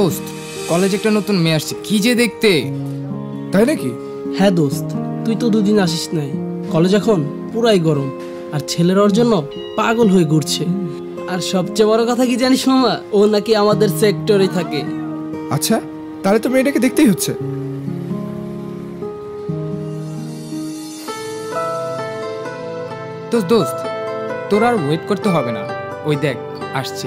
দোস্ত, কলেজে একটা নতুন মেয়ে আসছে, কি যে দেখতে। তাই নাকি? হ্যাঁ দোস্ত, তুই তো দুদিন আসিস নাই। কলেজ এখন পুরাই গরম, আর ছেলের ওর জন্য পাগল হয়ে ঘুরছে। আর সবচেয়ে বড় কথা কি জানিস মামা, ও নাকি আমাদের সেক্টরে থাকে। আচ্ছা, তাহলে তো মেয়েটাকে দেখতেই হচ্ছে। তো দোস্ত, তোর আর ওয়েট করতে হবে না, ওই দেখ আসছে।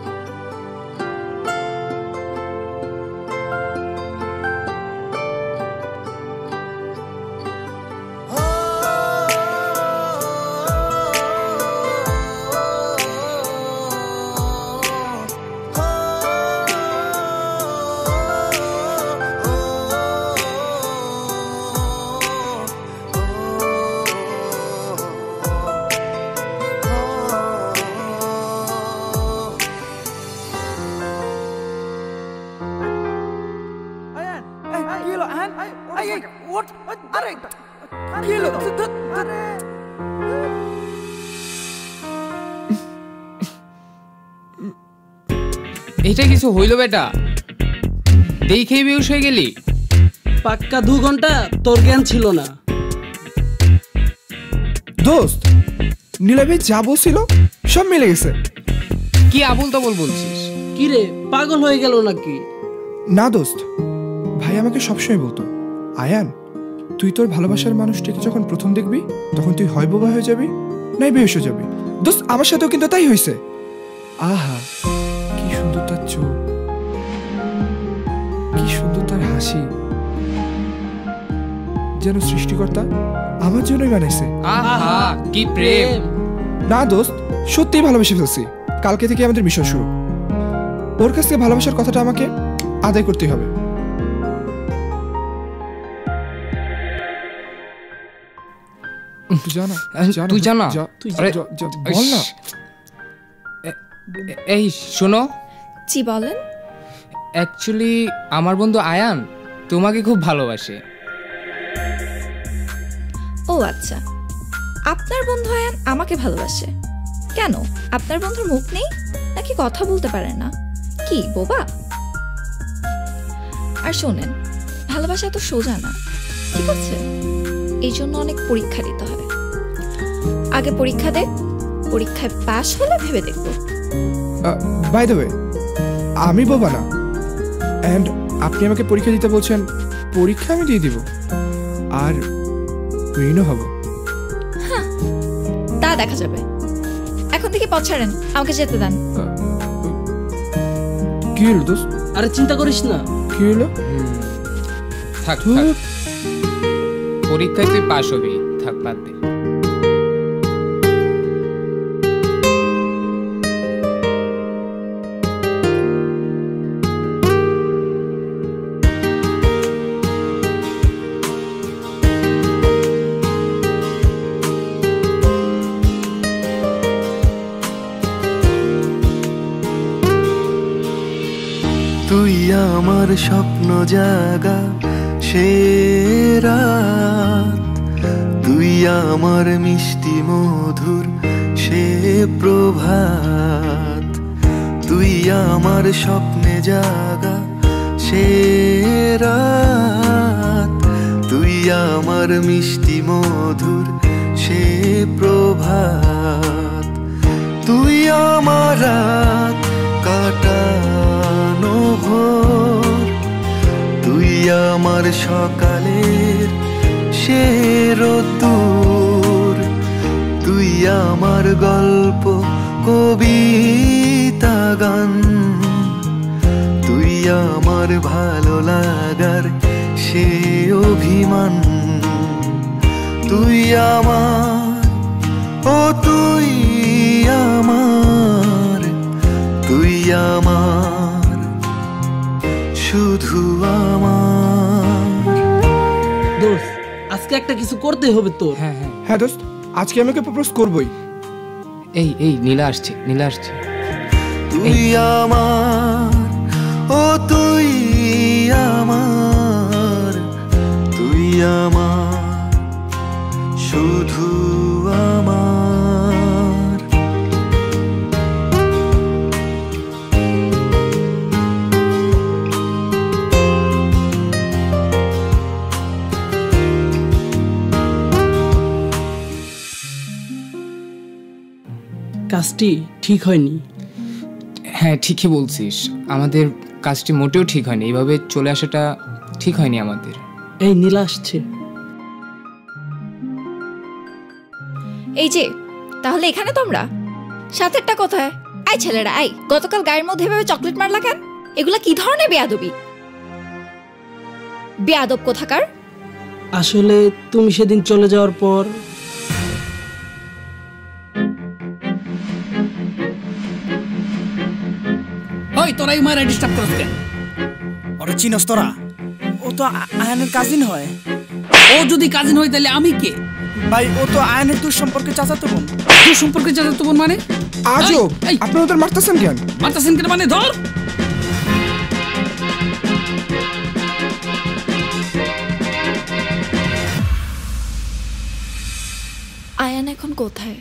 এটা কিছু হইল বেটা? দেখেই বেউস হয়ে গেলি? পাক্কা 2 ঘন্টা তোর জ্ঞান ছিল না। দোস্ত, নীলা ভাই যা বলছিল সব মিলে গেছে। কি আবুল তাবুল বলছিস? কি রে, পাগল হয়ে গেল নাকি? না দোস্ত, ভাই আমাকে সবসময় বলতো, আয়ান তুই তোর ভালোবাসার মানুষটাকে যখন প্রথম দেখবি তখন তুই হয় বোবা হয়ে যাবি নাই বেহুশ হয়ে যাবি। দোস্ত, আমার সাথেও কিন্তু তাই হয়েছে। আহা, কি সুন্দর তার চোখ, কি সুন্দর তার হাসি, যেন সৃষ্টিকর্তা আমার জন্যই বানাইছে। আহা কি প্রেম! না দোস্ত, সত্যিই ভালোবেসে ফেলছি। কালকে থেকে আমাদের মিশন শুরু। ওর কাছ থেকে ভালোবাসার কথাটা আমাকে আদায় করতেই হবে। তুই জানা? বল না। এই শোনো। জি বলেন। অ্যাকচুয়ালি আমার বন্ধু আয়ান তোমাকে খুব ভালোবাসে। ও আচ্ছা, আপনার বন্ধু আয়ান আমাকে ভালোবাসে? কেন, আপনার বন্ধুর মুখ নেই নাকি কথা বলতে পারে না? কি বোবা? আর শোনেন, ভালোবাসা তো সোজা না, ঠিক আছে? এই জন্য অনেক পরীক্ষা দিতে হয়। আগে পরীক্ষা দেখ, পরীক্ষায় পাশ হলে ভেবে দেখবো। বাই দ্য ওয়ে, আমি বোবা না। এন্ড আপনি আমাকে পরীক্ষা দিতে বলছেন, পরীক্ষা আমি দিয়ে দিব আর উইনও হব। হ্যাঁ, তা দেখা যাবে। এখন থেকে পথ ছাড়েন, আমাকে যেতে দেন। কি হলো দোস্ত? আরে চিন্তা করিস না। কি হলো? থাক, পরীক্ষায় তুই পাশ হবি, থাক বাদ দে। তুই আমার স্বপ্ন জাগা সে রাত, তুই আমার মিষ্টি মধুর সে প্রভাত, তুই আমার স্বপ্নে জাগা সে রাত, তুই আমার মিষ্টি মধুর সে প্রভাত, তুই আমার রাত কাটানো ভোর, তুই আমার সকালের সে রোদ্দুর, তুই আমার গল্প কবিতা গান, তুই আমার ভালো লাগার সে অভিমান, তুই আমার, ও তুই আমার, তুই আমার, শুধু আমার। দোস্ত, আজকে একটা কিছু করতে হবে তোর। হ্যাঁ দোস্ত, আজকে আমাকে প্রপোজ করবই। এই নীলা আসছে, নীলা আসছে। তুই আমার, ও তুই আমার, তুই আমার, শুধু আমার। কাজটি ঠিক হয়নি। হ্যাঁ ঠিকই বলছিস, আমাদের কাজটি মোটেও ঠিক হয়নি, এইভাবে চলে আসাটা ঠিক হয়নি আমাদের। এই নীলা আসছে। এই যে তাহলে এখানে তোমরা সাথেরটা কোথায়? আই ছেলেরা আই, গতকাল গায়ের মধ্যে এভাবে চকলেট মারলা কেন? এগুলা কি ধরনের বেয়াদবি? বেয়াদব কোথাকার। আসলে তুমি সেদিন চলে যাওয়ার পর ওই তোরা এই মায়ের ডিস্টার্ব করছ কেন? ওরে চিনস তোরা? ও তো আয়ানের কাজিন হয়। ও যদি কাজিন হয় তাহলে আমি কে? ভাই ও তো আয়ানের তোর সম্পর্কে চাচাতো বোন। তোর সম্পর্কে চাচাতো বোন মানে? আজও এই, আপনি ওদের মারতেছেন কেন? মারতাছেন কেন মানে? ধর। আয়ান এখন কোথায়?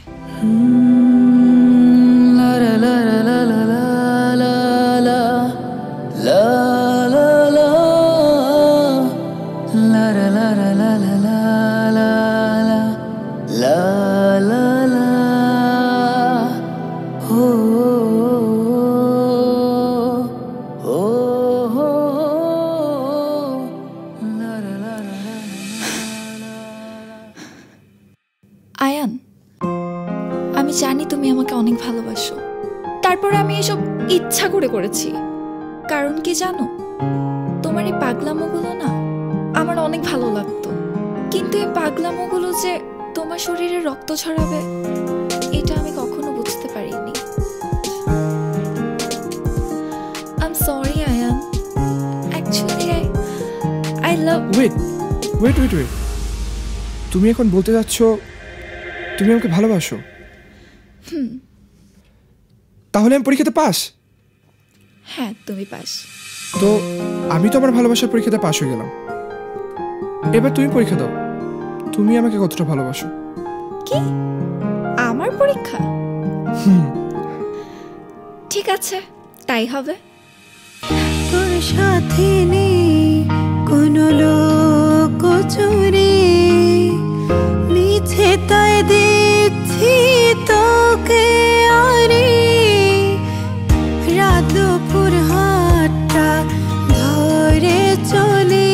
আয়ান, আমি জানি তুমি আমাকে অনেক ভালোবাসো, তারপরে আমি এসব ইচ্ছা করে করেছি। কারণ কি জানো, তোমার এই পাগলামোগুলো না আমার অনেক ভালো লাগতো, কিন্তু এই পাগলামোগুলো যে তোমার শরীরে রক্ত ছড়াবে এটা আমি কখনো বুঝতে পারিনি। I am sorry Ayaan, actually I love. Wait wait wait wait, তুমি এখন বলতে যাচ্ছ তুমি আমাকে ভালোবাসো? তাহলে আমি পরীক্ষাতে পাস? হ্যাঁ তুমি পাস। তো আমি তো আমার ভালোবাসার পরীক্ষাতে পাস হয়ে গেলাম, এবার তুমি পরীক্ষা দাও, তুমি আমাকে কতটা ভালোবাসো। কি আমার পরীক্ষা? ঠিক আছে তাই হবে। তোর সাথে নেই কোনো লোক চুরি, মিছে তাই দিচ্ছি তোকে আরে, রাত দুপুর হাতটা ধরে চলি,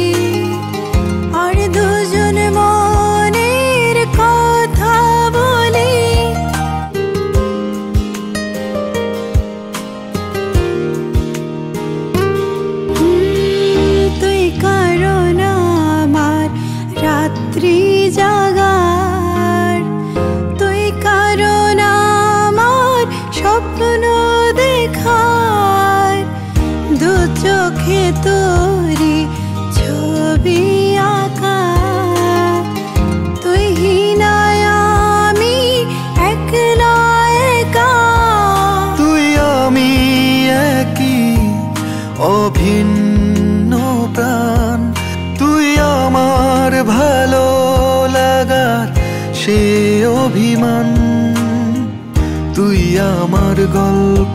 আর দুজন মনের কথা বলি। তুই কারণ আমার রাত্রি জাগার, তুই কারণ আমার স্বপ্ন দেখার, দু চোখে তোরি ছবি আঁকা, তুই হিনায় আমি একলা একা। তুই আমি একই অভিন্ন প্রাণ, তুই আমার ভালো লাগার সে অভিমান, তুই আমার গল্প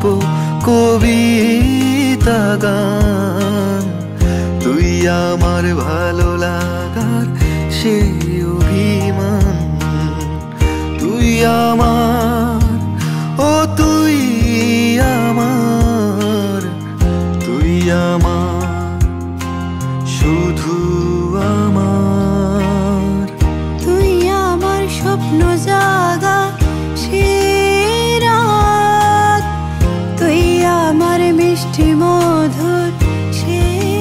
কবিতা গান, তুই আমার ভালো লাগার সে অভিমান, তুই আমার, ও তুই আমার, তুই আমার, শুধু আমার। তুই আমার স্বপ্ন জাগা সে রাত, তুই আমার মিষ্টি মধুর সে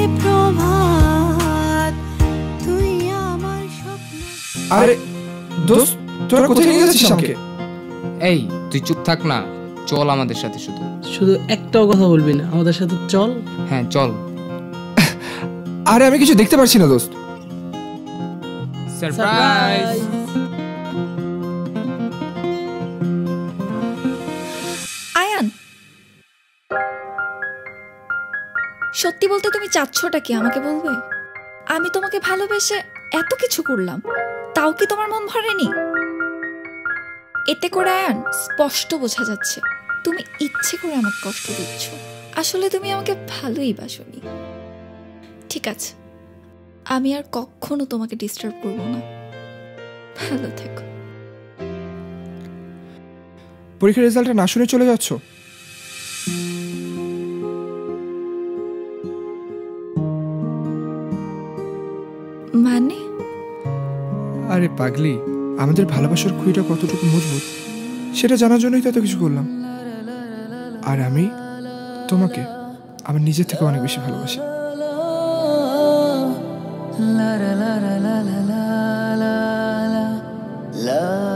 প্রভাত, তুই আমার স্বপ্ন। আরে দোস্ত, তোরা কোথায় নিয়ে যাচ্ছিস আমাকে? এই তুই চুপ থাক না, চল আমাদের সাথে। শুধু শুধু একটাও কথা বলবি না, আমাদের সাথে চল। হ্যাঁ চল। আরে আমি কিছু দেখতে পারছি না দোস্ত। সারপ্রাইজ। আয়ান, সত্যি বলতে তুমি চাচ্ছটা কি আমাকে বলবে? আমি তোমাকে ভালোবেসে এত কিছু করলাম, তাও কি তোমার মন ভরেনি? এতে করে আয়ান স্পষ্ট বোঝা যাচ্ছে তুমি ইচ্ছে করে আমাকে কষ্ট দিচ্ছ। আসলে তুমি আমাকে ভালোই বাসনি। ঠিক আছে, আমি আর কখনো তোমাকে ডিস্টার্ব করব না। ভালো থেকো। পরীক্ষার রেজাল্টটা না শুনে চলে যাচ্ছ? মানে? আরে পাগলি, আমাদের ভালোবাসার খুঁটিটা কতটুকু মজবুত সেটা জানার জন্যই তো এত কিছু করলাম। আর আমি তোমাকে আমার নিজের থেকে অনেক বেশি ভালোবাসি। la la la la la la la la la